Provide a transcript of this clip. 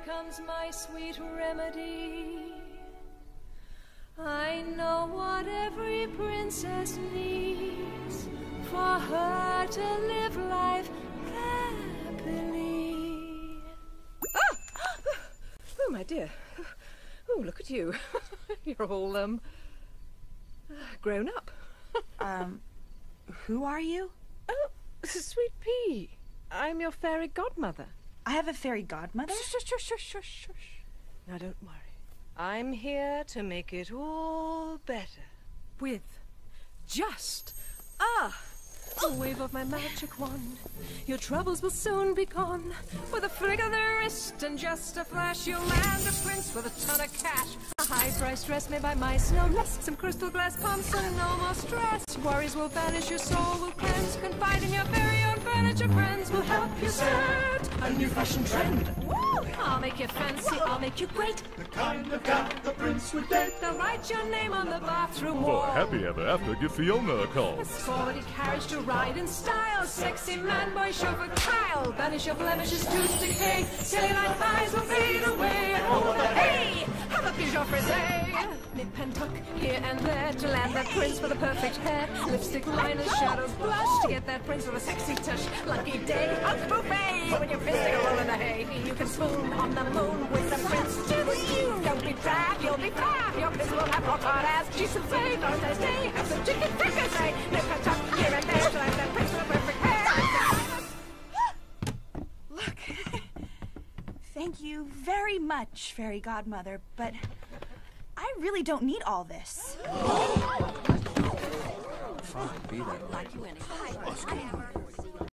becomes my sweet remedy. I know what every princess needs for her to live life happily. Ah! Oh, my dear. Oh, look at you. You're all, grown up. Who are you? Oh, Sweet Pea. I'm your fairy godmother. I have a fairy godmother? Shush, shush, shush, shush, shush. Now, don't worry. I'm here to make it all better. With just a wave of my magic wand, your troubles will soon be gone. With a flick of the wrist and just a flash, you'll land a prince with a ton of cash. A high-priced dress made by mice, no less. Some crystal glass pumps and no more stress. Worries will vanish, your soul will cleanse. Confide in your very own furniture friends. Will help you set a new fashion trend. Woo! I'll make you fancy, I'll make you great. The kind of gal the prince would date. They'll write your name on the bathroom wall. For happy ever after, give Fiona a call. A sporty carriage to ride in style. Sexy man, boy, chauffeur Kyle. Banish your blemishes to decay. Silly light eyes will fade away. And over the hay, have a Peugeot frisee. Nip and tuck here and there to land that prince with the perfect hair. Lipstick liner, shadows blush to get that prince with a sexy touch. Lucky day, Hunt buffet. When you're fisting a roll in the hay, you can swoon on the moon with the prince to the moon. Don't be proud, you'll be proud. Your prince will have rock hard ass. She should say, Thursday's day, have some chicken fricassee. Nip and tuck here and there to land that prince with the perfect hair. Look. Thank you very much, fairy godmother, but I really don't need all this. Fine, be that way.